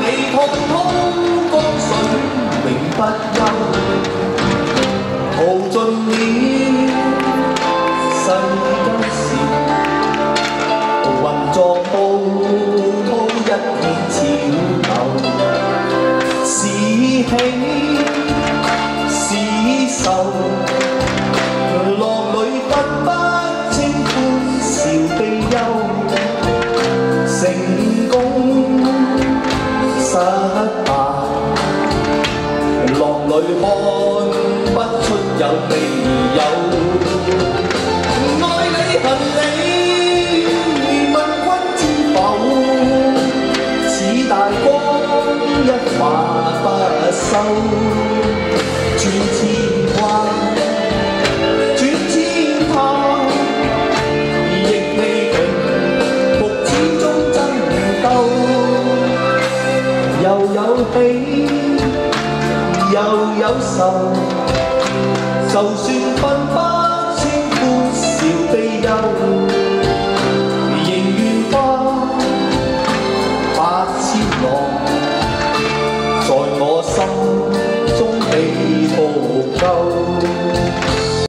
你滔滔江水永不休，淘盡了世間事，渾作滔滔一片潮流，是喜是愁，浪裏分不清歡笑悲憂，成功失敗，浪裏看不出有未有。愛你恨你，問君知否？似大光一發不收，轉千彎，轉千趟，亦未平復始終爭鬥，又有喜又有愁，就算分不清歡笑悲憂。